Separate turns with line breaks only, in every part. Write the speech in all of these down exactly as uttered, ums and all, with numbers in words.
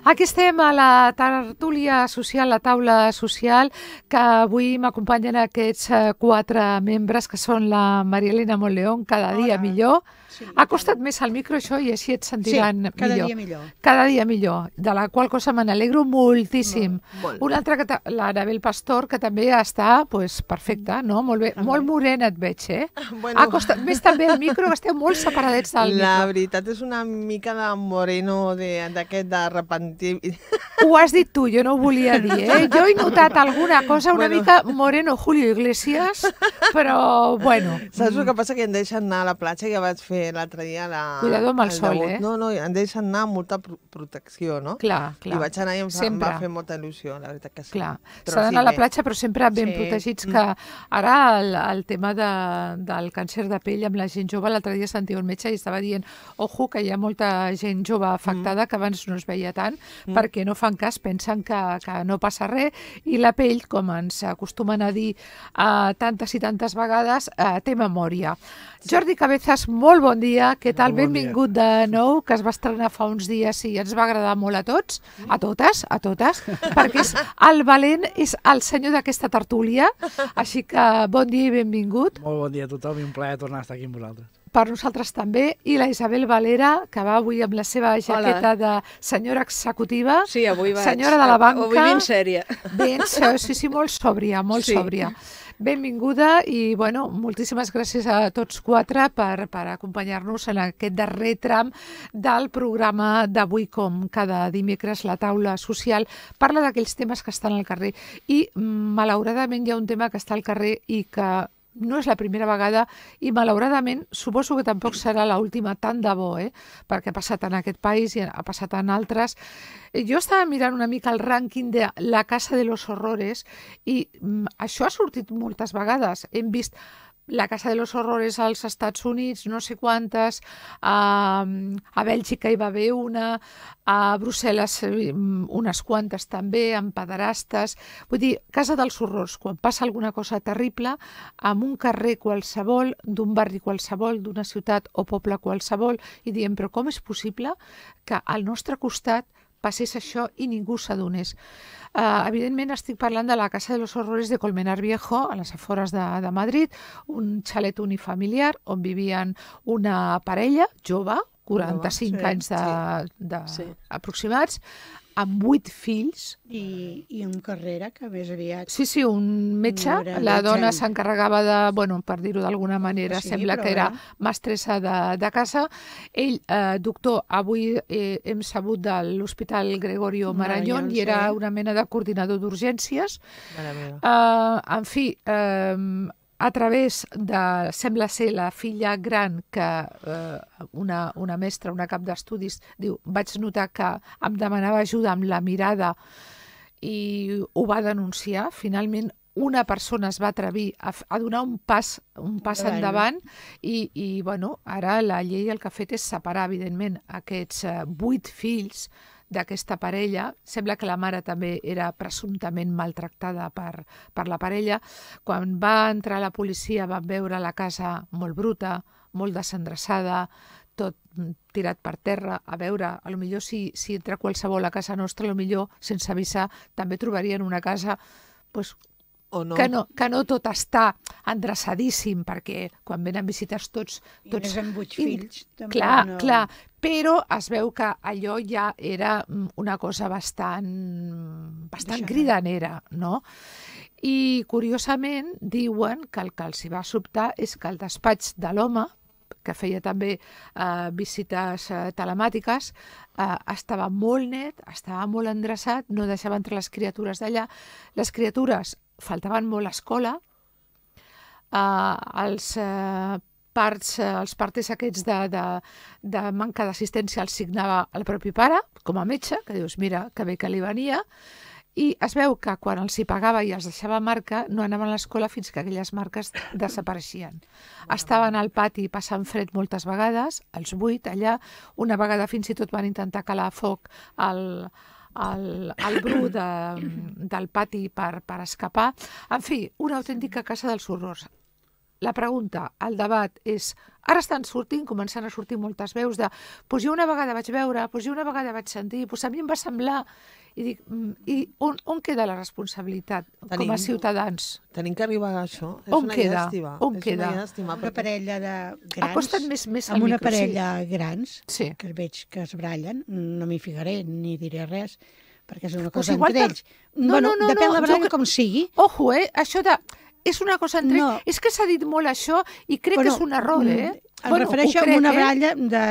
Aquí estem a la tertúlia social, la taula social, que avui m'acompanyen aquests eh, quatre membres, que són la Maria Elena Montleón, cada dia
Hola.
millor.
Sí,
Ha costat més al micro això i així et sentiran
sí, cada
millor.
dia millor.
Cada dia millor, de la qual cosa me n'alegro moltíssim.
Molt, molt.
Una altra, que ta- l'Anabel Pastor, que també està pues, perfecta, no? Molt bé, molt morena et veig, eh?
Bueno.
Ha costat més també el micro, que esteu molt separadets del
La
micro.
veritat és una mica de moreno de- d'aquest de, repentir.
Ho has dit tu, jo no ho volia dir, eh? Jo he notat alguna cosa una
Bueno.
mica moreno Julio Iglesias, però bueno.
Saps el que passa? Que em deixen anar a la platja, ja vaig fer l'altre dia la...
Cuidado amb el sol,
debut.
eh?
No, no, em deixen anar amb molta pro protecció, no?
Clar, clar.
I vaig anar i em, fa, em
Sempre.
va fer molta il·lusió, la veritat que sí.
Clar,
Però
s'ha
sí,
d'anar a la
bé.
platja, però sempre ben
Sí.
protegits, que ara el, el tema de, del càncer de pell amb la gent jove, l'altre dia sentia un metge i estava dient, ojo, que hi ha molta gent jove afectada que abans no es veia tant, perquè no fan cas, pensen que, que no passa res, i la pell, com ens acostumen a dir uh, tantes i tantes vegades, uh, té memòria. Jordi Cabezas, molt bon dia, què tal?
Molt bon
Benvingut de nou, que es va estrenar fa uns dies i ens va agradar molt a tots, a totes, a totes, perquè és el valent, és el senyor d'aquesta tertúlia, així que bon dia i benvingut.
Molt bon dia a tothom i un plaer tornar a estar aquí amb vosaltres.
Per nosaltres també, i la Isabel Valera, que va avui amb la seva jaqueta de senyora executiva,
Sí, avui vaig.
senyora de la banca.
Avui ben sèria.
Ben, sí, sí, molt sòbria, molt
Sí.
sòbria. Benvinguda i, bueno, moltíssimes gràcies a tots quatre per, per acompanyar-nos en aquest darrer tram del programa d'avui, com cada dimecres la taula social parla d'aquells temes que estan al carrer. I, malauradament, hi ha un tema que està al carrer i que no és la primera vegada i, malauradament, suposo que tampoc serà l'última, tant de bo, eh? Perquè ha passat en aquest país i ha passat en altres. Jo estava mirant una mica el rànquing de La Casa de los Horrores i mm, això ha sortit moltes vegades. Hem vist La Casa de los Horrores als Estats Units, no sé quantes, a, a Bèlgica hi va haver una, a Brussel·les eh, unes quantes també, amb pederastes. Vull dir, Casa dels Horrors, quan passa alguna cosa terrible, en un carrer qualsevol, d'un barri qualsevol, d'una ciutat o poble qualsevol, i diem, però com és possible que al nostre costat passés això i ningú s'adonés? Uh, evidentment estic parlant de la Casa de los Horrores de Colmenar Viejo, a les afores de, de Madrid, un xalet unifamiliar on vivien una parella jove, quaranta-cinc
Sí,
anys de, de,
Sí.
aproximats, amb vuit fills.
I, I un Carrera, que més aviat...
Sí, sí, un metge.
Noranta
La dona
anys.
s'encarregava de, bueno, per dir-ho d'alguna manera,
Sí,
sembla
però
que era
bé.
mestressa de, de casa. Ell, eh, doctor, avui eh, hem sabut de l'Hospital Gregorio Marañón
Marañón,
i era
sí.
una mena de coordinador d'urgències.
Mare meva.
Uh, en fi, uh, a través de, sembla ser la filla gran, que uh, una, una mestra, una cap d'estudis, diu, vaig notar que em demanava ajuda amb la mirada i ho va denunciar. Finalment, una persona es va atrevir a, f- a donar un pas, un pas endavant,
Endavant.
i, i bueno, ara la llei el que ha fet és separar, evidentment, aquests uh, vuit fills d'aquesta parella. Sembla que la mare també era presumptament maltractada per, per la parella. Quan va entrar la policia van veure la casa molt bruta, molt desendreçada, tot mm, tirat per terra. A veure, a lo millor si, si entra qualsevol a casa nostra, a lo millor sense avisar també trobarien una casa pues,
O no?
que, no, que no tot està endreçadíssim, perquè quan venen visites tots...
I
tots
més amb vuit
i-
fills. Tampoc
Clar,
no...
clar, però es veu que allò ja era mm, una cosa bastant, bastant
Deixant.
cridanera, no? I, curiosament, diuen que el que els hi va sobtar és que el despatx de l'home, que feia també eh, visites eh, telemàtiques, eh, estava molt net, estava molt endreçat, no deixava entrar les criatures d'allà. Les criatures faltaven molt a escola, eh, els eh, parts, eh, els partes aquests de, de, de manca d'assistència els signava el propi pare, com a metge, que dius, mira, que bé que li venia, i es veu que quan els hi pagava i els deixava marca, no anaven a l'escola fins que aquelles marques desapareixien. Estaven al pati passant fred moltes vegades, els vuit allà, una vegada fins i tot van intentar calar a foc el, el, el bru de, del pati per, per escapar. En fi, una autèntica casa dels horrors. la pregunta, el debat és... Ara estan sortint, començant a sortir moltes veus de doncs jo una vegada vaig veure, doncs jo una vegada vaig sentir, doncs a mi em va semblar... I dic, i on, on queda la responsabilitat
Tenim,
com a ciutadans?
Tenim que arribar a això. És
On
una
queda?
llàstima.
On
és
queda?
Una llàstima.
Una parella de grans...
Ha costat més, més al
amb una
micro,
parella grans,
Sí.
que veig que es brallen, no m'hi ficaré ni diré res, perquè és una
Pues
cosa
igual
entre
per-
ells.
No,
bueno,
no, no,
depèn
no,
la
jo
baralla
cre-
com sigui.
Ojo, eh? Això de... És una cosa entre...
No.
És que s'ha dit molt això i crec que és un error, eh?
Em bueno, refereixo
ho
a
crec,
una
eh?
baralla de,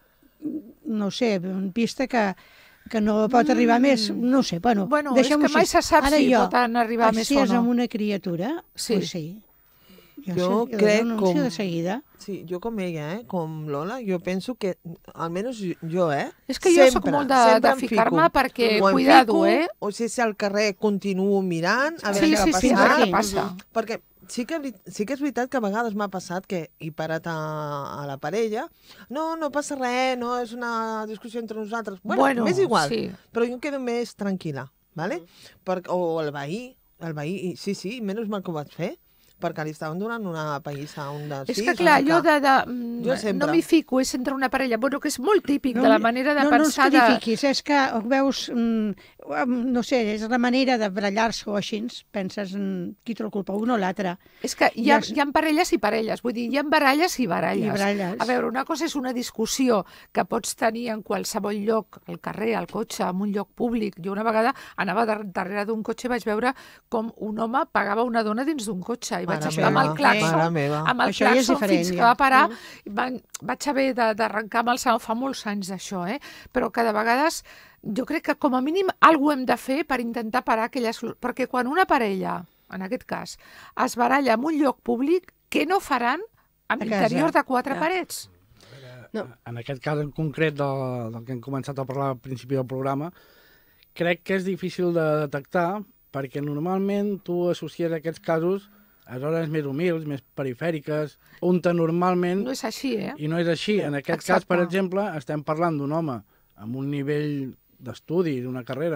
no sé, vista que, que no pot arribar més, no ho sé, bueno,
Bueno, és
deixem-ho
que mai
així.
se sap
Ara
si
jo,
poden arribar més
si
o
és
no.
amb una criatura,
Sí.
pues sí. Jo,
Jo
sé,
crec
jo denuncio
com-
de seguida.
Sí, jo com ella, eh? com Lola, jo penso que, almenys jo, eh?
És que jo sóc
sempre,
molt de,
sempre
de
em
ficar-me
fico.
perquè,
O em
cuidado,
fico,
eh?
O si és al carrer, continuo mirant, a veure
Sí,
què
sí,
va
sí, a
passant.
veure què passa.
Perquè sí que, veri- sí que és veritat que a vegades m'ha passat que he parat a, a la parella, no, no passa res, no és una discussió entre nosaltres. Bueno,
Bueno,
m'és igual,
sí.
però jo em quedo més tranquil·la, ¿vale? Per, o el veí, el veí, i sí, sí, menys mal que ho vaig fer, perquè li estaven donant una pallissa a un dels
És
fills.
que, clar,
o sigui
jo de... de
Jo
mm,
sempre.
no m'hi fico, és entre una parella. Bueno, que és molt típic de la manera de
no,
pensar
no, no
de...
és que t'hi fiquis, és que veus, mm, no sé, és la manera de barallar-se o així, penses mm, qui té la culpa, un o l'altre.
És que hi ha,
Ja-
hi ha parelles i parelles, vull dir, hi ha baralles i baralles.
I baralles.
A veure, una cosa és una discussió que pots tenir en qualsevol lloc, al carrer, al cotxe, en un lloc públic. Jo una vegada anava dar darrere d'un cotxe i vaig veure com un home pagava una dona dins d'un cotxe i vaig
Mare
estar amb el
meva,
claxon,
mare meva.
amb el
Això ja és
claxon
diferent,
fins que
ja.
va parar. I van, vaig haver de- d'arrencar amb el segon, fa molts anys d'això, eh? Però que de vegades jo crec que com a mínim alguna hem de fer per intentar parar aquelles... Perquè quan una parella, en aquest cas, es baralla en un lloc públic, què no faran a
A casa.
l'interior de quatre
Ja.
parets?
No.
En aquest cas en concret del, del que hem començat a parlar al principi del programa, crec que és difícil de detectar perquè normalment tu associes aquests casos a zones més humils, més perifèriques, on normalment...
No és així, eh?
I no és així. En aquest
Exacte.
cas, per exemple, estem parlant d'un home amb un nivell d'estudi, d'una carrera,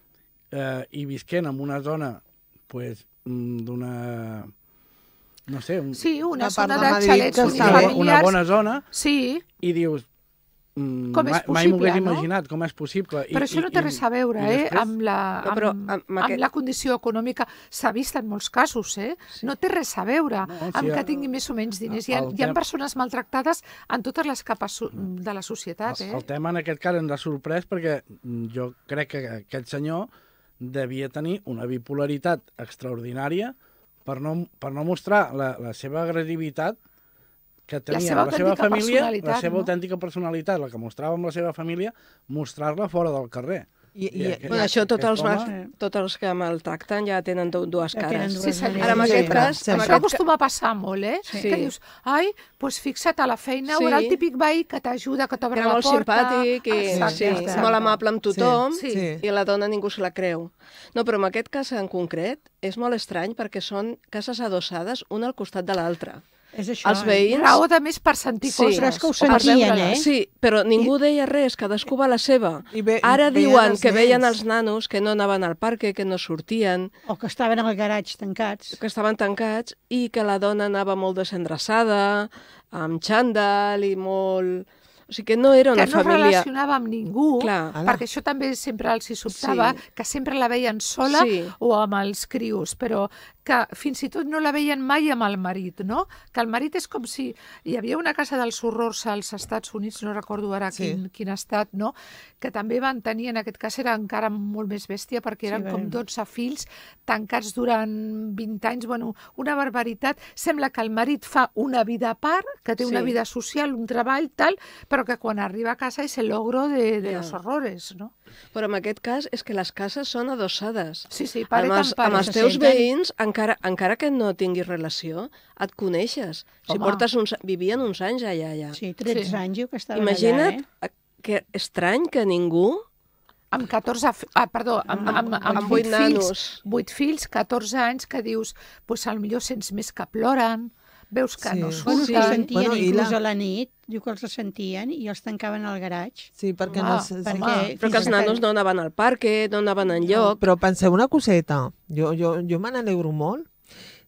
eh, i visquent en una zona pues, mm, d'una... no sé, un,
Sí, una
Una
zona
part de
de
Madrid
xalets
que
una,
està
bo-
unifamiliars.
una bona zona,
Sí,
i dius... Mm,
Com és
mai- mai
possible,
m'ho hagués
no?
imaginat, com és possible. I,
però això no té res a veure,
i
eh,
després-
amb la,
No, però
amb,
amb
amb
aquest-
la condició econòmica. S'ha vist en molts casos, eh? No té res a veure
No, sí,
amb que
el-
tingui més o menys diners. Hi ha,
el
hi ha
tem-
persones maltractades en totes les capes so- de la societat,
El,
eh?
el tema en aquest cas ens ha sorprès perquè mm, jo crec que aquest senyor devia tenir una bipolaritat extraordinària per no, per no mostrar la, la seva agressivitat que tenia
seva
amb la seva
autèntica
família, la
personalitat,
seva
no?
autèntica personalitat, la que mostrava amb la seva família, mostrar-la fora del carrer.
I, i,
I aquest-
Bueno, això tots els,
aquest
mas,
home-
tots els que maltracten ja tenen du- dues
Ja tenen
cares.
dues
Sí, senyor.
maneres.
Ara, en aquest
Sempre,
cas...
sempre.
en
Això
aquest ca-
acostuma a passar molt, eh?
Sí.
Que dius, ai, doncs fixa't a la feina,
Sí.
o era el típic veí que t'ajuda, que
que
t'obre
era
la
molt
porta...
simpàtic i
Exacte,
sí,
exacte.
molt amable amb tothom,
Sí.
Sí.
i la dona ningú se la creu. No, però en aquest cas en concret és molt estrany perquè són cases adossades una al costat de l'altra.
És això,
Els
eh?
veïns...
Raó de més per sentir
Sí.
coses.
Però és que ho
o per
sentien,
veure-les.
eh?
Sí, però ningú deia res, cadascú va a la seva.
I ve-
Ara
veien
diuen
els
que veien
nens.
els nanos que no anaven al parc, que no sortien,
O que estaven al garatge tancats.
que estaven tancats i que la dona anava molt desendreçada, amb xandall i molt... O sigui que no era una
que no
família...
relacionava amb ningú,
Clar.
perquè això també sempre els hi sobtava,
Sí.
que sempre la veien sola
Sí.
o amb els crios, però que fins i tot no la veien mai amb el marit, no? Que el marit és com si... Hi havia una casa dels horrors als Estats Units, no recordo ara
Sí.
quin, quin estat, no? Que també van tenir, en aquest cas era encara molt més bèstia, perquè eren
Sí,
com
bé.
dotze fills tancats durant vint anys, bueno, una barbaritat. Sembla que el marit fa una vida a part, que té una
Sí.
vida social, un treball, tal, però que quan arriba a casa és el logro de, de
Ja.
los horrores, no?
Però en aquest cas és que les cases són adossades.
Sí, sí, paret
amb els,
amb paret.
amb els
se
teus
senten.
veïns, encara, encara que no tinguis relació, et coneixes. Si
Home.
portes uns, vivien uns anys allà, ja.
Sí, tretze
Sí.
anys jo que estaven
Imagina't
allà, eh?
que estrany que ningú...
Amb catorze... fi- Ah, perdó, amb, amb, amb, amb,
amb
vuit
vuit
fills,
nanos.
vuit fills, catorze anys, que dius, pues, potser sents més que ploren, veus que
Sí.
no
Bueno,
surten...
que sentien
Bueno, i
inclús
la-
a la nit, diu que els sentien i els tancaven al garatge.
Sí, perquè
Home,
no... sé-
perquè-
home,
Però que els nanos no anaven al parc, no anaven enlloc.
Però penseu una coseta. Jo, jo, jo me n'alegro molt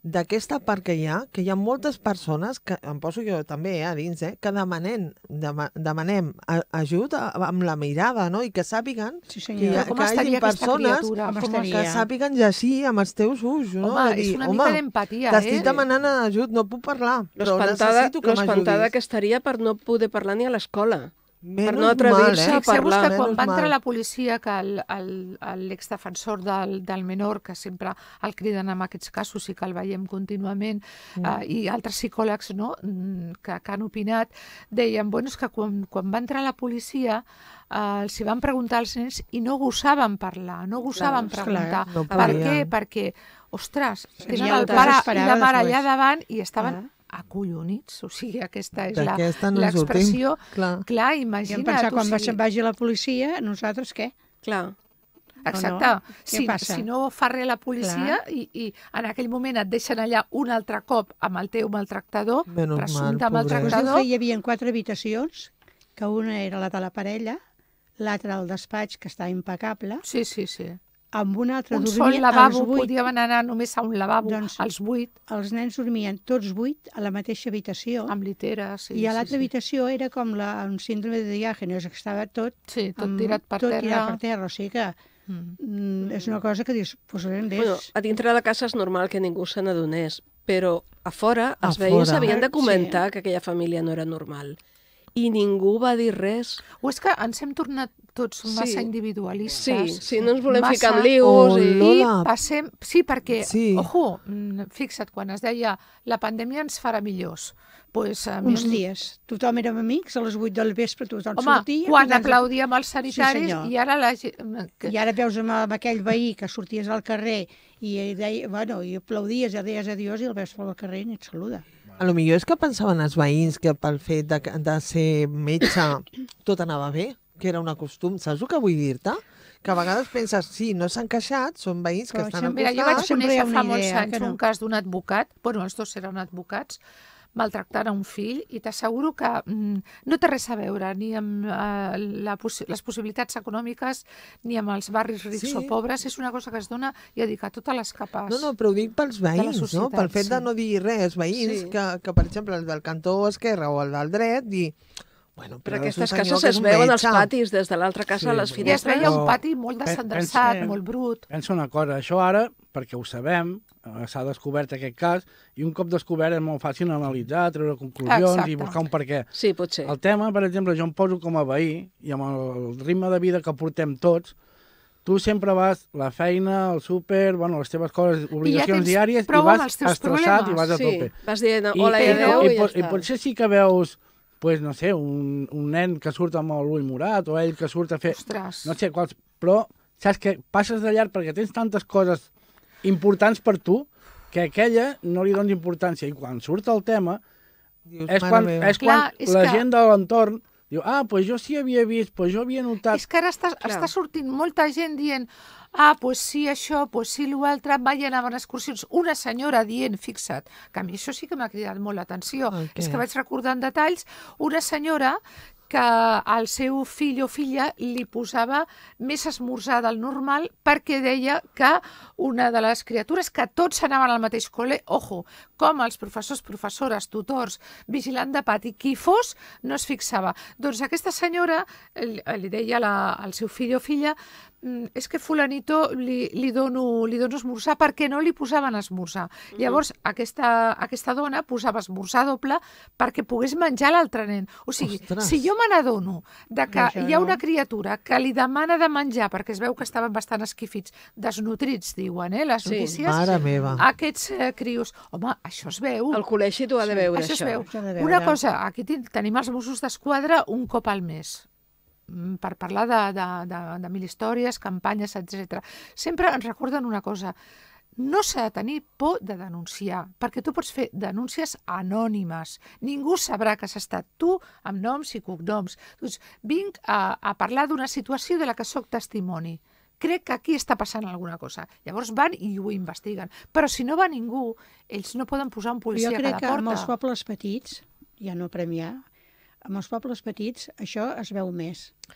d'aquesta part que hi ha, que hi ha moltes persones, que em poso jo també eh, a dins, eh, que demanem, dema, demanem a- ajut a- amb la mirada, no? I que sàpiguen
Sí,
que, hi
senyor.
ha,
Però com
que hi
estaria
hagi
aquesta
persones
criatura?
Com
Com
estaria?
que sàpiguen llegir amb els teus ulls, no?
Home,
De
és
dir,
una
home,
mica d'empatia,
t'estic
eh?
demanant ajut, no puc parlar, però
L'espantada
necessito que
l'espantada
m'ajudis.
que estaria per no poder parlar ni a l'escola.
Menos
no atrevir-se
mal, eh?
a
Fixeu-vos
parlar.
que quan
Menys
va entrar
mal.
la policia, que el- el- el- l'exdefensor del, del menor, que sempre el criden en aquests casos i que el veiem contínuament, mm. eh, i altres psicòlegs, no?, mm, que, que han opinat, deien, bueno, és que quan, quan va entrar la policia eh, els hi van preguntar als nens i no gosaven parlar, no gosaven
Clar,
preguntar.
clar, no
per què?
podien.
Perquè, ostres, tenen
Seria
el
el
pare i
desesperava
la mare
després.
allà davant i estaven
Ah.
acollonits. O sigui, aquesta és la-
D'aquesta no en
l'expressió.
sortim, clar.
Clar,
I em
imagina't.
pensar,
o
quan
sigui,
se'n vagi la policia, nosaltres què?
Clar.
Exacte.
no? Què
Si,
passa?
si no fa res la policia i, i en aquell moment et deixen allà un altre cop amb el teu maltractador,
Menys mal,
presumpte
pobret.
Us diu
maltractador,
que hi havia quatre habitacions, que una era la de la parella, l'altra el despatx, que està impecable,
sí, sí, sí.
amb una altra
Un sol
dormien
lavabo,
els vuit.
podíem anar només a un lavabo,
Doncs-
als vuit,
Els nens dormien tots vuit a la mateixa habitació.
amb literes. Sí,
I a
sí,
l'altra
sí.
habitació era com la, un síndrome de Diàgenes, que estava tot,
Sí, tot
amb-
tirat per
tot
terra.
tirat per terra. O sigui que
Mm.
mm, és una cosa que dius, pues ben bé.
Bueno, a dintre de la casa és normal que ningú se n'adonés, però a fora
A
els veïns
fora.
havien de
Sí.
comentar que aquella família no era normal. I ningú va dir res.
O és que ens hem tornat tots
Sí.
massa individualistes.
Sí, sí, no ens volem
Massa-
ficar en lius
Oh,
i...
I
Lola.
passem... Sí, perquè,
Sí.
ojo, mm, fixa't, quan es deia la pandèmia ens farà millors, pues, a mi
Uns
em-
dies. Tothom érem amics, a les vuit del vespre tothom
Home,
sortia.
quan
tothom-
aplaudíem els sanitaris,
senyor.
i ara la gent... Que...
I ara veus amb, amb aquell veí que sorties al carrer i, deia, bueno, i aplaudies, ja deies adiós i el veus pel carrer i et saluda.
A lo millor és que pensaven els veïns que pel fet de, de ser metge tot anava bé, que era un costum. Saps el que vull dir-te? Que a vegades penses, sí, no s'han queixat, són veïns que
Però
estan
sempre-
al
Mira, jo vaig
costat.
sempre hi ha
conèixer
una
fa molts
idea
anys
que no.
un cas d'un advocat, bueno, els dos eren advocats, maltractant a un fill, i t'asseguro que mm, no té res a veure ni amb eh, la possi les possibilitats econòmiques ni amb els barris rics
Sí.
o pobres. És una cosa que es dona, ja dic, a totes les capes.
No, no, però ho dic pels veïns, no?
societat,
Pel fet de
sí.
no dir res, veïns,
Sí.
que, que, per exemple, el del cantó esquerre o el del dret, dir... Bueno,
Però
és un
aquestes
senyor
cases
que és
es
un
veuen als
metge.
patis, des de l'altra casa
Sí,
a les
sí.
I es
finestres.
veia un
Però-
pati molt
Pen-
desendreçat,
pensa-
molt brut.
Pensa una cosa, això ara, perquè ho sabem, eh, s'ha descobert aquest cas, i un cop descobert és molt fàcil analitzar, treure conclusions
Exacte.
i buscar un per què.
Sí, potser.
El tema, per exemple, jo em poso com a veí, i amb el ritme de vida que portem tots, tu sempre vas la feina, el súper, bueno, les teves coses, obligacions
tens
diàries, i
prou
vas
amb els teus
estressat i
problemes.
vas a
Sí,
tope.
vas dient
I,
hola i
i,
adeu
i,
i, ja
pot- I
està.
potser sí que veus, pues, no sé, un, un nen que surt amb l'ull morat, o ell que surt a fer...
Ostres.
No sé, quals... Però, saps que passes de llarg perquè tens tantes coses importants per tu que aquella no li dones importància. I quan surt el tema,
Dius,
és
mare
quan,
meva.
és quan
Clar, és
la
que-
gent de l'entorn diu, ah, pues jo sí havia vist, pues jo havia notat...
És que ara està,
Clar.
està sortint molta gent dient ah, pues sí, això, pues sí, l'altre, vaig anar a excursions. Una senyora dient, fixa't, que a mi això sí que m'ha cridat molt l'atenció.
El què?
És que vaig recordant detalls, una senyora que al seu fill o filla li posava més esmorzar del normal perquè deia que una de les criatures, que tots anaven al mateix col·le, ojo, com els professors, professores, tutors, vigilant de pati, qui fos, no es fixava. Doncs aquesta senyora li, li deia la, al seu fill o filla "Mm, és que fulanito li, li, dono, li dono esmorzar perquè no li posaven esmorzar. Mm -hmm. Llavors, aquesta, aquesta dona posava esmorzar doble perquè pogués menjar l'altre nen. O sigui,
Ostres.
si jo me n'adono de que
Això
hi ha
no.
una criatura que li demana de menjar perquè es veu que estaven bastant esquifits, desnutrits, diuen, eh, les
Sí.
notícies,
Mare meva.
aquests eh, crios... Home, això es veu.
El col·legi t'ho ha de veure,
Això es
això.
veu.
Això ha de veure.
Una cosa, aquí ten- tenim els Mossos d'Esquadra un cop al mes mm, per parlar de, de, de, de mil històries, campanyes, etcètera. Sempre ens recorden una cosa, no s'ha de tenir por de denunciar, perquè tu pots fer denúncies anònimes. Ningú sabrà que has estat tu amb noms i cognoms. Doncs vinc a, a parlar d'una situació de la que sóc testimoni. Crec que aquí està passant alguna cosa. Llavors van i ho investiguen. Però si no va ningú, ells no poden posar un policia
Jo
a
crec
cada
que
porta.
amb els pobles petits, ja no premiar, amb els pobles petits això es veu més.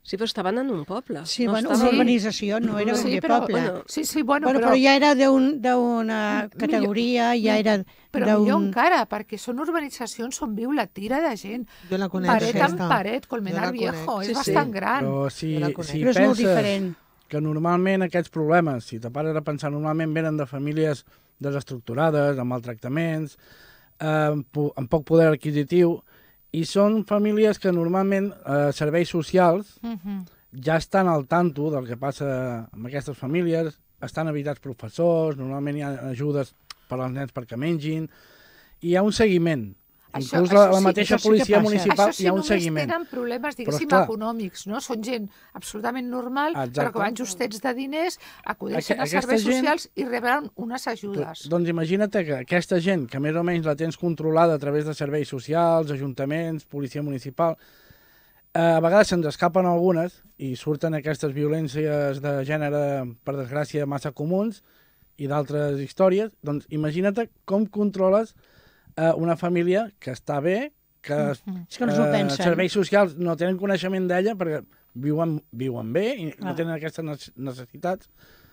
Sí, però estaven en un poble.
Sí,
no
bueno,
estaven...
una urbanització, no era
Sí,
un
però-
poble.
bueno,
Sí, sí, bueno,
Bueno,
però...
però ja era d'un- d'una categoria, ja era
Però millor
d'un...
encara, perquè són urbanitzacions on viu la tira de gent.
Jo la conec,
Paret amb
aquesta.
paret, Colmenar
Jo la
Viejo,
conec.
és
Sí, sí.
bastant gran.
Però si,
Jo la conec.
si
Però és molt
penses
diferent.
que normalment aquests problemes, si te pares a pensar, normalment venen de famílies desestructurades, amb maltractaments, eh, amb po- amb poc poder adquisitiu, i són famílies que normalment eh, serveis socials
Mhm.
ja estan al tanto del que passa amb aquestes famílies, estan habitats professors, normalment hi ha ajudes per als nens perquè mengin, i hi ha un seguiment.
Això-
Inclús la,
això
la
sí,
mateixa
això sí que
policia
passa.
municipal
Això sí,
hi ha un
només
seguiment.
tenen problemes, diguéssim,
esclar-
econòmics, no? Són gent absolutament normal,
Exacte.
però que van justets de diners, acudeixen
Aqu-
a
aquesta
serveis
gent-
socials i rebran unes ajudes.
Doncs imagina't que aquesta gent, que més o menys la tens controlada a través de serveis socials, ajuntaments, policia municipal, eh, a vegades se'ns escapen algunes i surten aquestes violències de gènere, per desgràcia, massa comuns i d'altres històries. Doncs imagina't com controles eh, una família que està bé, que
És que no s'ho
eh,
pensen.
serveis socials no tenen coneixement d'ella perquè viuen, viuen bé i
Clar.
no tenen aquestes nece- necessitats.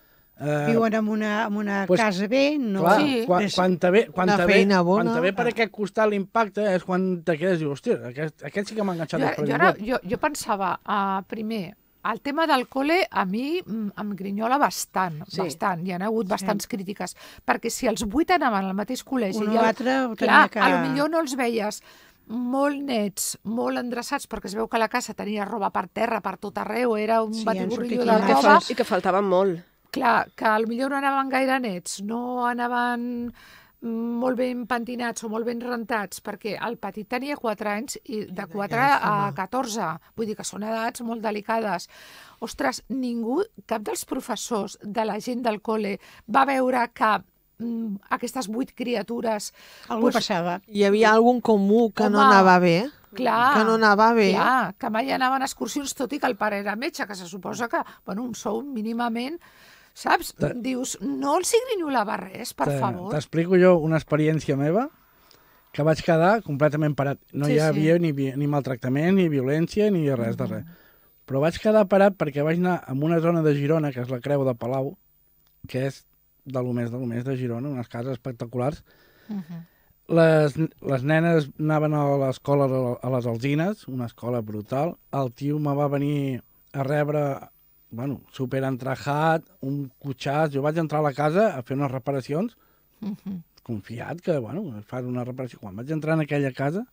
Eh,
Viuen en una, en una
pues,
casa bé, no...
Clar,
Sí.
quan,
Des-
quan te ve, quan
Una
te ve,
feina bona.
quan te ve per aquest costat l'impacte és quan te quedes i dius, hòstia, aquest, aquest sí que m'ha enganxat
Jo,
el
jo, ara,
president.
jo, jo pensava, uh, primer, el tema del col·le a mi mm, em grinyola bastant,
Sí.
bastant. Hi ha hagut bastants crítiques, perquè si els vuit anaven al mateix col·legi...
Un
i
o
el-
l'altre ho
clar,
tenia que...
a lo millor no els veies molt nets, molt endreçats, perquè es veu que la casa tenia roba per terra, per tot arreu, era un
Sí,
sí,
han
batiburrillo
sortit
de
I que,
roba.
fal... I que faltaven molt.
Clar, que a lo millor no anaven gaire nets, no anaven molt ben pentinats o molt ben rentats, perquè el petit tenia quatre anys i de quatre a catorze, vull dir que són edats molt delicades. Ostres, ningú, cap dels professors de la gent del col·le va veure que mm, aquestes vuit criatures...
Algú
pues,
passava.
Hi havia algun comú que no
Home,
anava bé?
Clar,
Que no anava bé?
clar, que mai anaven a excursions, tot i que el pare era metge, que se suposa que, bueno, un sou mínimament, saps?
Te-
Dius, no els hi grinyolava res, per
Te-
favor.
T'explico jo una experiència meva que vaig quedar completament parat. No
Sí,
hi
sí.
havia ni, vi- ni maltractament, ni violència, ni res de res. Però vaig quedar parat perquè vaig anar a una zona de Girona, que és la Creu de Palau, que és de lo més de lo més de Girona, unes cases espectaculars.
Mhm.
Les, les nenes anaven a l'escola a les Alzines, una escola brutal. El tio me va venir a rebre, bueno, super entrajat, un cotxàs. Jo vaig entrar a la casa a fer unes reparacions,
Mhm.
confiat que, bueno, es fa una reparació. Quan vaig entrar en aquella casa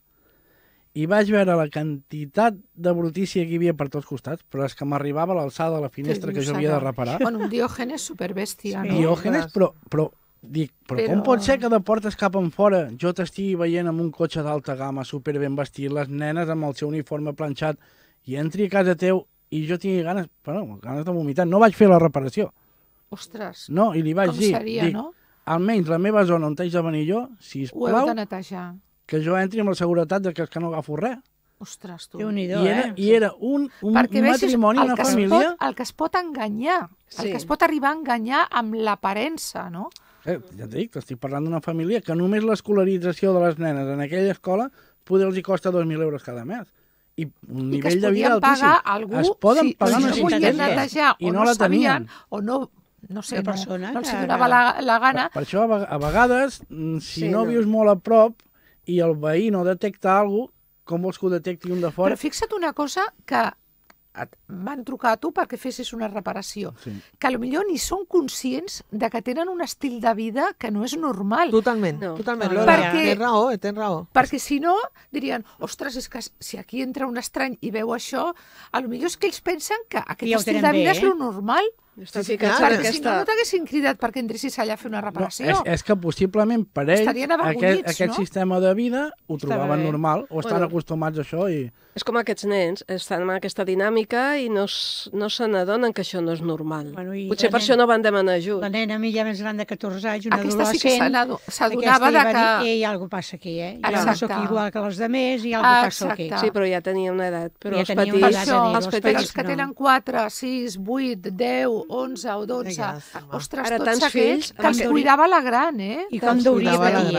i vaig veure la quantitat de brutícia que hi havia per tots costats, però és que m'arribava a l'alçada de la finestra
Que
que jo
dius,
havia de
ara.
reparar.
Bueno, un Diògenes superbèstia,
Sí.
no?
Diògenes, però, però dic, però, però com
Però-
pot ser que de portes cap en fora jo t'estigui veient amb un cotxe d'alta gamma, super ben vestit, les nenes amb el seu uniforme planxat, i entri a casa teu i jo tingui ganes, bueno, ganes de vomitar. No vaig fer la reparació.
Ostres,
No, i li vaig
com
dir,
seria,
dic,
no?
almenys la meva zona on haig de venir jo,
Ho heu
sisplau,
de netejar.
que jo entri amb la seguretat de que, que no agafo res.
Ostres, tu.
Déu-n'hi-do,
I era,
eh?
I era un, un,
Perquè
un
vegis
matrimoni,
el
una
que es
família...
pot, el que es pot enganyar, el
Sí.
que es pot arribar a enganyar amb l'aparença, no?
Eh, ja et dic, t'estic parlant d'una família que només l'escolarització de les nenes en aquella escola poder els hi costa dos mil euros cada mes. I un
I que es
nivell de vida
podien
altíssim.
pagar algú
Es poden
si,
pagar
si
una
no volien
assistència.
netejar
I
o
no
no,
la
sabien
tenien.
o no, no sé,
Una
no,
persona
no els
que-
donava la, la gana.
Per, per això, a ve- a vegades, mm, si
Sí,
no,
no.
vius molt a prop i el veí no detecta alguna cosa, com vols que ho detecti un de fora?
Però fixa't una cosa que et van trucar a tu perquè fessis una reparació,
Sí.
que potser ni són conscients de que tenen un estil de vida que no és normal.
Totalment,
No.
totalment.
No,
Lola,
perquè-
tens raó, eh, tens raó.
Perquè si no, dirien, ostres, és que si aquí entra un estrany i veu això, a lo millor és que ells pensen que aquest
Ja ho
estil
tenen
de vida
bé,
és
eh?
lo normal.
Està
Sí, sí,
ficat
clar,
en
Perquè si no,
aquesta...
no t'haguessin cridat perquè entressis allà a fer una
No,
reparació.
és, és que possiblement per ells
Estarien
aquest,
avergonyits,
aquest
no?
sistema de vida ho trobaven
bé.
normal o estan
Bueno.
acostumats a això i...
És com aquests nens, estan en aquesta dinàmica i no, s- no se n'adonen que això no és normal.
Bueno, i
Potser
la
per
nen-
això no van demanar ajut.
La nena milla més gran de catorze anys, una
Aquesta sí que
adolescent,
se n'ado- s'adonava de
aquesta ja va
que...
dir, ei, alguna passa aquí, eh? Jo no
Exacte.
sóc igual que les demés i alguna passa aquí.
Exacte.
Sí, però ja tenia una edat. Però
Ja
els
tenia
petits,
una
Per
edat,
això,
ja dic,
els
els
però
petits...
els que
no.
tenen quatre, sis, vuit, deu, onze o dotze,
Llàstima.
ostres,
Ara
tots
tants
aquests
fills,
que els
amb-
cuidava la gran, eh?
I
Que
com
els
deuria
cuidava la
venir,
gran.
eh?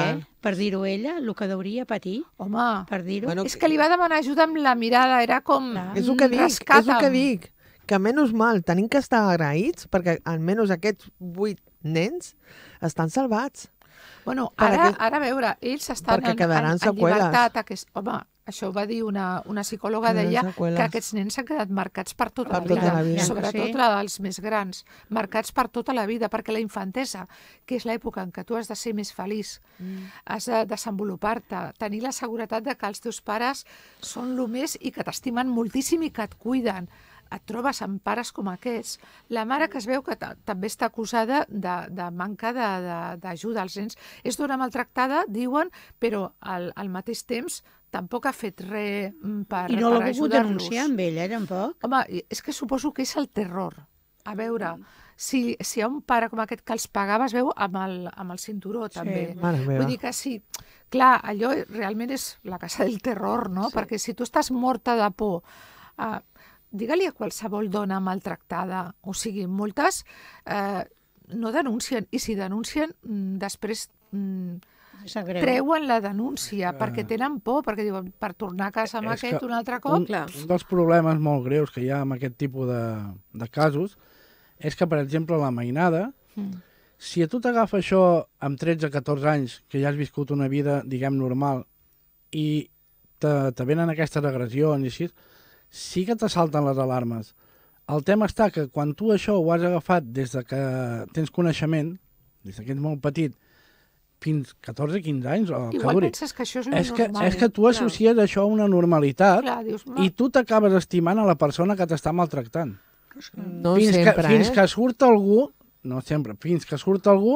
per dir-ho ella, el que hauria patir,
Home,
per dir-ho.
Bueno,
és que li va demanar ajuda amb la mirada, era com...
Clar.
És el que dic, és el
rescata'm.
que dic. Que menys mal, tenim que estar agraïts perquè almenys aquests vuit nens estan salvats.
Bueno,
Per
ara,
aquest-
ara a veure, ells estan
perquè
en,
quedaran
en, en
seqüeles.
llibertat. Aquest, home, això ho va dir una, una psicòloga,
Quedaran
deia
seqüeles.
que aquests nens s'han quedat marcats per tota,
Per
la,
tota
vida,
la vida.
sobretot
Sí.
la dels més grans, marcats per tota la vida, perquè la infantesa, que és l'època en què tu has de ser més feliç, mm. has de desenvolupar-te, tenir la seguretat de que els teus pares són el més i que t'estimen moltíssim i que et cuiden, et trobes amb pares com aquests. La mare, que es veu que ta- també està acusada de, de manca de- de- d'ajuda als nens. És d'una maltractada, diuen, però al, al mateix temps tampoc ha fet res mm, per,
I no
per
l'ha volgut
ajudar-los.
denunciar amb ella, tampoc.
Home, i- és que suposo que és el terror. A veure, si, si hi ha un pare com aquest que els pagava, es veu amb el, amb el cinturó,
Sí.
també.
Mare meva.
Vull dir que sí, clar, allò realment és la casa del terror, no? Sí. Perquè si tu estàs morta de por, uh, digue-li a qualsevol dona maltractada, o sigui, moltes uh, no denuncien, i si denuncien, mm, després mm,
Sap greu.
treuen la denúncia, perquè tenen por, perquè diuen, per tornar a casa amb
És
aquest
que
un altre cop...
Un,
Clar.
un dels problemes molt greus que hi ha amb aquest tipus de, de casos és que, per exemple, la mainada,
Mm.
si a tu t'agafa això amb tretze o catorze anys, que ja has viscut una vida, diguem, normal, i te, te venen aquestes agressions i així, sí que te salten les alarmes. El tema està que quan tu això ho has agafat des de que tens coneixement, des que ets molt petit, fins catorze o quinze anys, o que
Igual
duri,
penses que això és lo
és que,
normal.
és que tu associes això a una normalitat
Clar, dius,
i tu t'acabes estimant a la persona que t'està maltractant.
No
fins
sempre,
que, fins
eh?
que surt algú, no sempre, fins que surt algú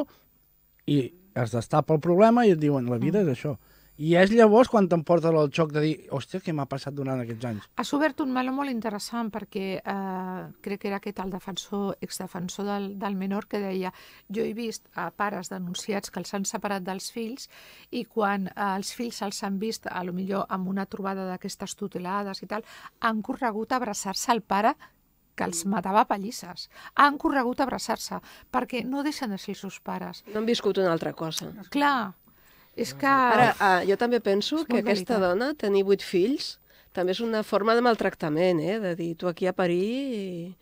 i es destapa el problema i et diuen, la vida és això. I és llavors quan t'emporta el xoc de dir, hòstia, què m'ha passat durant aquests anys?
Has obert un meló molt interessant perquè eh, crec que era aquest el defensor, exdefensor del, del menor que deia jo he vist a pares denunciats que els han separat dels fills i quan eh, els fills els han vist a lo millor amb una trobada d'aquestes tutelades i tal, han corregut a abraçar-se al pare que els matava a pallisses. Han corregut a abraçar-se perquè no deixen de ser els seus pares.
No han viscut una altra cosa.
Clar, és que...
Ara, ah, jo també penso
És
que
molt
aquesta
delicat.
dona, tenir vuit fills, també és una forma de maltractament, eh? De dir, tu aquí a parir i...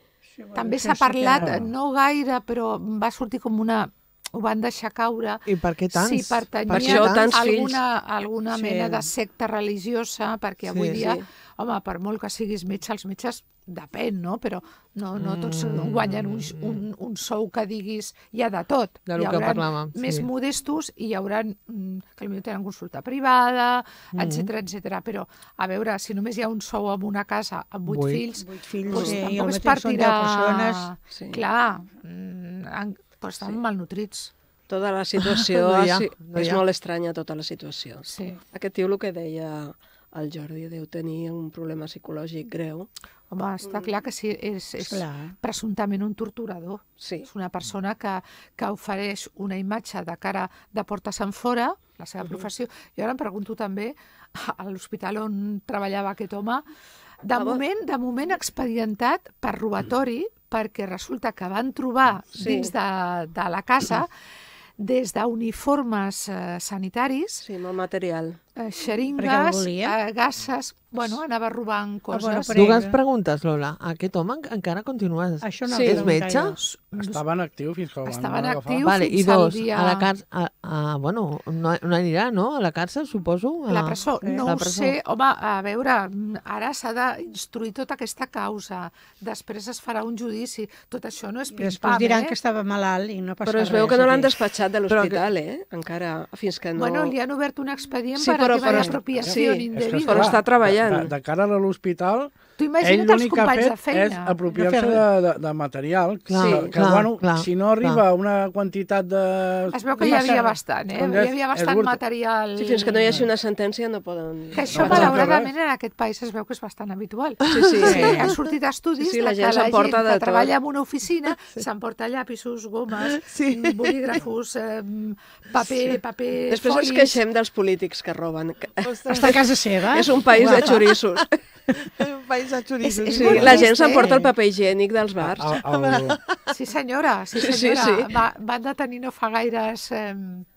També s'ha parlat, no gaire, però va sortir com una... Ho van deixar caure.
I per què tants?
Si pertanyia
Per
això
a
tants fills.
alguna, alguna
Sí.
mena de secta religiosa, perquè avui
Sí,
dia,
sí.
home, per molt que siguis metge, els metges depèn, no? Però no, no tots guanyen un, un, un sou que diguis, hi ha de tot.
De lo
hi
que
haurà
parlàvem, sí.
més modestos i hi haurà mm, que potser tenen consulta privada, etcètera, etcètera. Però, a veure, si només hi ha un sou en una casa amb vuit,
Vuit.
fills,
Vuit fills,
doncs
sí, i
tampoc
al
és
mateix
per
són
tirar...
deu persones.
Sí.
Clar, mm, han, però estan malnutrits.
Tota la situació
No hi ha,
sí,
no hi
és
ha.
molt estranya, tota la situació.
Sí.
Aquest tio, el que deia el Jordi, deu tenir un problema psicològic greu.
Home, està clar que sí, és, és
Clar.
presumptament un torturador.
Sí.
És una persona que, que ofereix una imatge de cara de portes enfora, la seva professió. Jo ara em pregunto també, a l'hospital on treballava aquest home, de
Ah, bo.
moment, de moment expedientat per robatori, perquè resulta que van trobar
Sí.
dins de, de la casa des d'uniformes eh, sanitaris,
Sí, molt material.
eh,
Per què
xeringues,
el volia?
eh, gasses... Bueno, anava robant coses.
bueno, però-
Dues preguntes, Lola. Aquest home en- encara continua...
Això no
Sí.
ho
És
pregunta
metge?
jo.
Estava en actiu fins que el van
Estaven
agafar.
actius.
Vale, i
fins al
dos,
dia-
a la càrcel... A, a, bueno, no, no anirà, no? A la càrcel, suposo? A...
La presó,
Sí.
no
La
ho
presó.
sé. Home, a veure, ara s'ha d'instruir tota aquesta causa. Després es farà un judici. Tot això no és
I després
pim-pam,
diran
eh?
que estava malalt i no passa
Però
res.
es veu que no l'han
aquí.
despatxat de l'hospital, eh? Encara, fins que no...
Bueno, li han obert un expedient
Sí,
per
però-
a tema
però-
d'apropiació
sí, és que
indevida.
Però està treballant.
De, de cara a l'hospital,
Tu
ell
imagina't els
l'únic que ha
companys de
fet és
feina.
apropiar-se
No fer
de, de, de material.
Clar,
que,
sí,
que
clar,
bueno,
clar,
si no arriba
clar.
a una quantitat de...
Es veu que hi havia bastant, eh?
Com
Hi
és-
havia
és
bastant
burda.
material...
Sí, fins que no hi hagi una sentència no poden...
Que això,
No pot
malauradament,
res.
en aquest país es veu que és bastant habitual.
Sí, sí.
Sí, han sortit estudis
Sí, sí, la
de
gent
que la gent
s'emporta de
que
tot.
treballa en una oficina s'emporta llapisos, gomes,
Sí.
bolígrafos, eh, paper, paper,
Després ens
folis...
queixem dels polítics que roben.
Està a casa seva.
És un país de xorissos.
Un país de xoriços.
És- és
Sí,
molt
la
trist,
gent s'emporta
eh?
el paper higiènic dels bars.
El, el,
Sí, senyora, sí,
Sí, sí,
senyora.
sí.
Va, van detenir no fa gaires... Eh,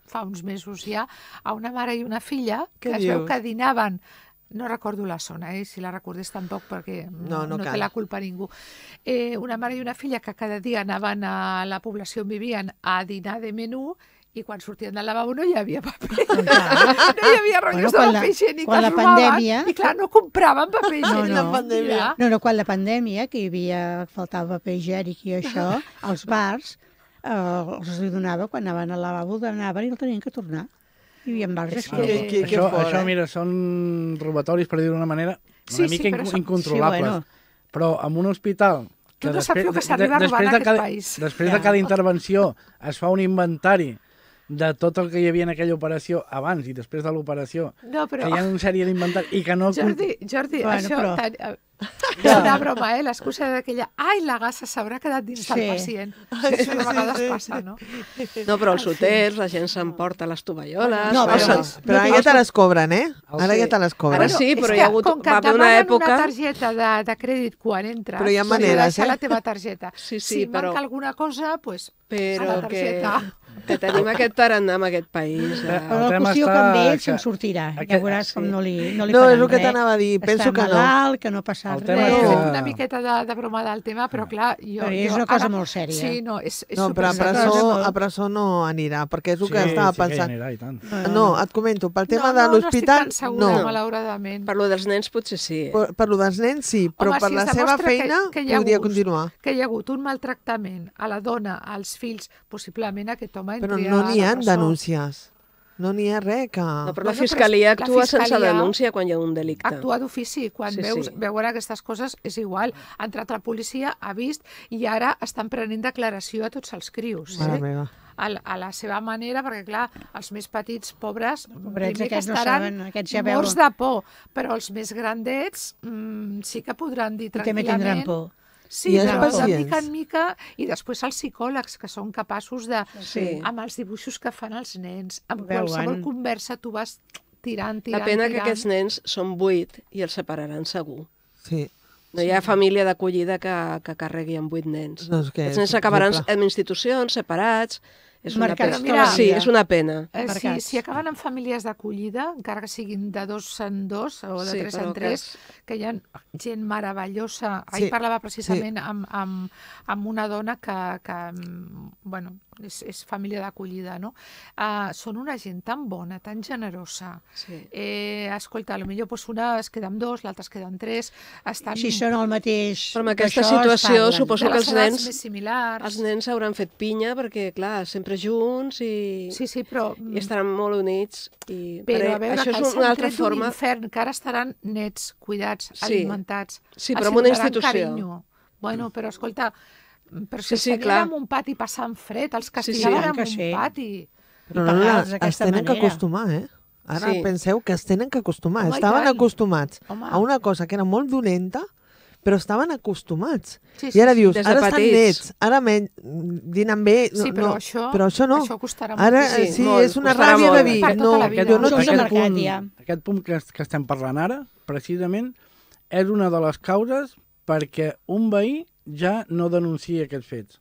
fa uns mesos ja, a una mare i una filla que
Què
es veu
dius?
que dinaven, no recordo la zona, eh? Si la recordés tampoc perquè
No, no
no
cal.
té la culpa ningú. Eh, una mare i una filla que cada dia anaven a la població on vivien a dinar de menú i quan sortien del lavabo no hi havia paper. no hi havia rotllos
Bueno, quan
de
la-
paper higiènic,
quan la
es robaven,
pandèmia-
i clar, no compraven paper
No,
higiènic.
no.
La pandèmia.
Mira.
No, no, quan la pandèmia, que hi havia, faltava paper higiènic i això, als bars, eh, els hi donava, quan anaven al lavabo, anaven i el tenien que tornar. Hi havia bars
És
així.
que- que- que
això,
fort,
això,
eh?
mira, són robatoris, per dir-ho d'una manera, una
Sí, sí,
mica
però
inc-
són-
incontrolables.
sí, bueno.
Però en un hospital...
Tu
que
no saps el que
de-
s'arriba a robar
després
en
de
aquest
cada,
país.
Després
Ja.
de cada intervenció es fa un inventari de tot el que hi havia en aquella operació abans i després de l'operació,
No, però...
que hi ha una sèrie d'inventaris i que no...
Jordi, Jordi,
Bueno,
això...
però-
Tan, eh, és una broma, eh? L'excusa d'aquella... Ai, la gassa s'haurà quedat dins
Sí.
del pacient. Això de vegades
sí, sí.
passa, no?
No, però als hotels la gent s'emporta les tovalloles.
No,
fa
però-
els-
Però ara ja te les cobren, eh? Ara
Sí.
ja te les cobren.
Ara sí,
és
però
que
hi ha hagut-
com que
va
et
haver una
demanen
època-
una targeta de, de crèdit quan entres,
Però hi ha
doncs
maneres,
deixar
eh?
la teva targeta.
Sí, sí,
si
però-
manca alguna cosa, pues, a
Però
la
que,
targeta.
que tenim aquest tarannà en aquest país.
Però-
Eh?
Però
El
la
tema
qüestió que
està
amb ell
que-
se'n sortirà. Ja
aquest-
veuràs com
sí.
no li, no li
No, és
faran
el que
res.
t'anava a dir. Penso
Està
que no.
malalt, que no passa
El
res.
tema
He
és que-
fet una miqueta de, de broma del tema, però clar, jo...
Però és
jo
una cosa
ara-
molt sèria.
Sí, no, és, és
No, però a
superseriós.
presó,
molt.
a presó no anirà, perquè és el
Sí,
que estava
sí que hi
pensant.
anirà, i tant.
No, et comento, pel tema
no,
de
no,
l'hospital,
no estic tan segura,
no.
malauradament.
Per lo dels nens potser sí. Eh?
Per, per lo dels nens sí, però
Home,
per
si
la
es
seva
demostra que-
feina
que hi ha
podria
abús,
continuar.
que hi ha hagut un maltractament a la dona, als fills, possiblement aquest home
Però
entri
no
a
n'hi
la
ha
presó.
denúncies. No n'hi ha res que...
No, però
Bueno,
la
però
fiscalia
la
actua sense
fiscalia-
denúncia quan hi ha un delicte.
Actua d'ofici, quan
Sí,
veus,
sí.
veuen aquestes coses és igual. Ha entrat la policia, ha vist, i ara estan prenent declaració a tots els crios.
Mare
Eh?
meva.
A, la- a la seva manera, perquè clar, els més petits, pobres,
Pobrets,
primer que
aquests no
estaran
saben, aquests ja
morts
veuen.
de por, però els més grandets mm, sí que podran dir
I també tindran
tranquil·lament...
por.
Sí,
I els
però de
pacients?
mica en mica, i després els psicòlegs, que són capaços de,
Sí.
amb els dibuixos que fan els nens, amb
Ho veuen.
qualsevol conversa tu vas tirant, tirant,
La pena que
tirant.
aquests nens són vuit i els separaran segur.
Sí.
No hi ha família d'acollida que, que carregui amb vuit nens.
No, és que,
Els nens
per
acabaran
exemple,
en institucions, separats. És una
Marcats
pena.
tota la
Sí,
vida.
és una pena.
Eh, si,
Marcats.
si acaben en famílies d'acollida, encara que siguin de dos en dos o de
Sí,
tres
però
en
que
tres, que hi ha gent meravellosa.
Sí,
Ahir parlava precisament amb, amb, amb una dona que, que mm, bueno, és, és família d'acollida, no? Uh, són una gent tan bona, tan generosa.
Sí.
Eh, escolta, potser pues una es queda amb dos, l'altra es queda amb tres. Estan
Si són el mateix...
Però en aquesta
d'això, es
situació
parlen.
suposo
de
que
les
els
edats
nens-
més similars.
Els nens hauran fet pinya perquè, clar, sempre junts i,
Sí, sí, però...
i estaran molt units. I
Però
per-
a veure,
això
que
és
els
una
han
altra
tret d'un
forma...
infern, que ara estaran nets, cuidats,
Sí.
alimentats.
Sí,
Els
però en una
donaran
institució.
Carinyo. Bueno, però escolta, però si
Sí, sí,
sí, sí,
clar.
en un pati passant fred, els
sí,
castigaven
que
en un
sí.
pati.
Però
I
no, no,
pagats
es
d'aquesta
tenen que
manera.
acostumar, eh? Ara
Sí.
penseu que es tenen que acostumar.
Home, i
Estaven
tant.
acostumats
Home.
a una cosa que era molt dolenta, però estaven acostumats.
Sí,
I ara
sí,
dius,
Des de
ara estan
petits.
nets, ara men dinen bé...
Sí,
no,
però
no,
això-
però això no.
això costarà
Ara
moltíssim.
sí,
Sí, molt,
és una
costarà
ràbia
molt.
de dir,
Per tota
no,
la vida.
jo no...
Això és
aquest,
marcat,
punt,
ja.
aquest punt que, que estem parlant ara, precisament, és una de les causes perquè un veí ja no denuncia aquests fets.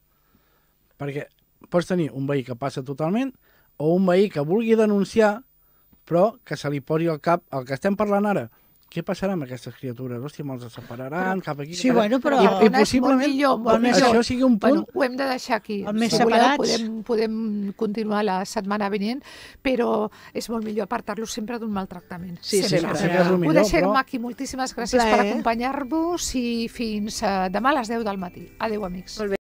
Perquè pots tenir un veí que passa totalment o un veí que vulgui denunciar però que se li posi al cap el que estem parlant ara. Què passarà amb aquestes criatures? Hòstia, me'ls separaran, cap aquí...
Sí,
cap allà.
bueno, però...
I, i
Perdona, és molt
possiblement
millor, molt
millor.
això sigui un punt...
Bueno, ho hem de deixar aquí.
El més
Si voleu,
separats.
podem, podem continuar la setmana vinent, però és molt millor apartar-los sempre d'un maltractament.
Sí, sempre.
Sí que és el
Ho
millor,
deixem
però...
aquí. Moltíssimes gràcies
Plaer.
per acompanyar-vos i fins eh, demà a les deu del matí. Adéu, amics.
Molt bé.